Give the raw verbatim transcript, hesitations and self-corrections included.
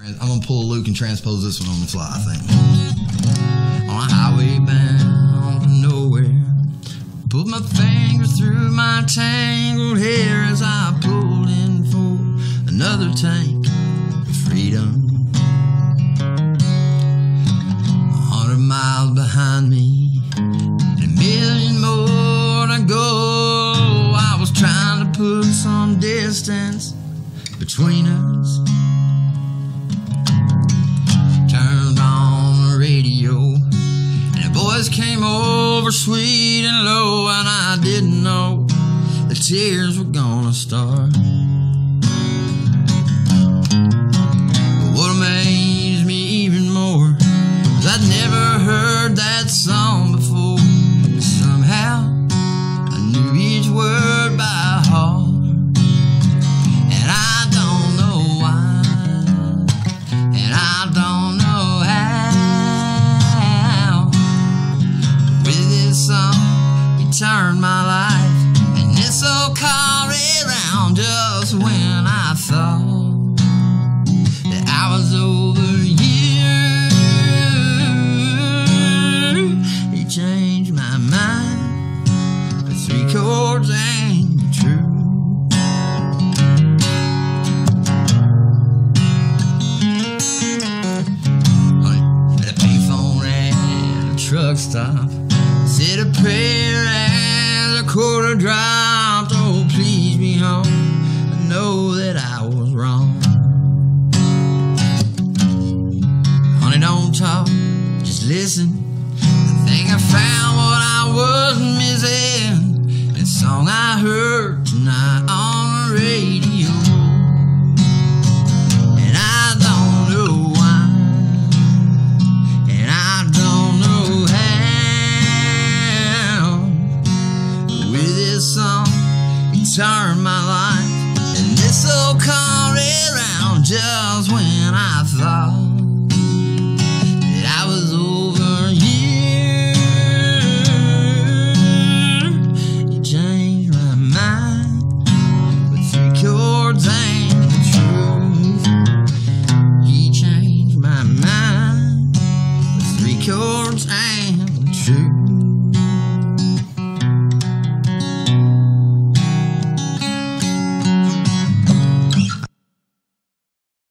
I'm gonna pull a Luke and transpose this one on the fly, I think. On a highway bound for nowhere, put my fingers through my tangled hair as I pulled in for another tank of freedom. A hundred miles behind me, and a million more to go. I was trying to put some distance between us. Turned on the radio, and the boys came over sweet and low, and I didn't know the tears were gonna start. But what amazed me even more was I'd never heard that song before. Somehow I knew each word by heart. Turned my life and this old car around just when I thought that I was over you. He changed my mind, but three chords ain't true. At a payphone at a truck stop, said a prayer as a quarter dropped. Oh, please be home. I know that I was wrong. Honey, don't talk, just listen. I think I found what I was missing. That song I heard tonight on the radio. And I don't know why, and I don't know how. With this song, it turned my life, and this old car around just when I thought that I was over you. You changed my mind, but three chords ain't the truth. He changed my mind, but three chords ain't the truth.